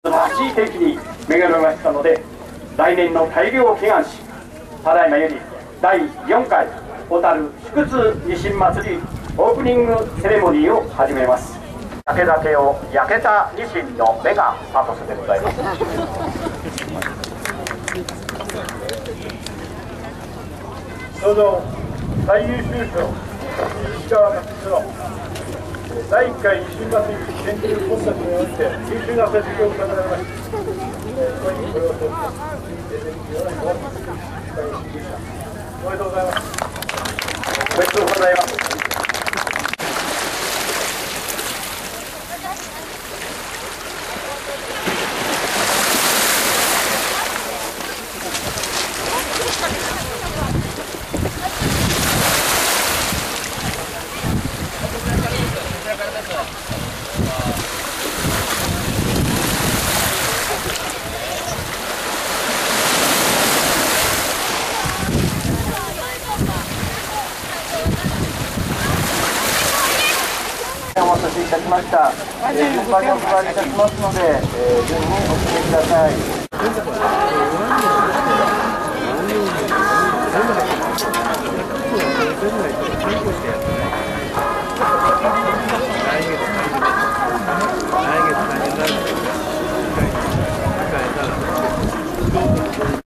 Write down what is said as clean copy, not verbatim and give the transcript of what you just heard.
素晴らしい天気に恵まれましたので、来年の大漁を祈願し、ただいまより第4回小樽祝津ニシン祭りオープニングセレモニーを始めます。焼け酒を焼けたニシンのメガパトスでございます。 どうぞ最優秀賞石川勝弘第1回ニシン祭り研究コンテストにおいて優秀な成績を収められました。ここにご要請します。おめでとうございます。 おめでとうございます。お待たせいたしました。順番にお配りいたしますので、順にお進めください。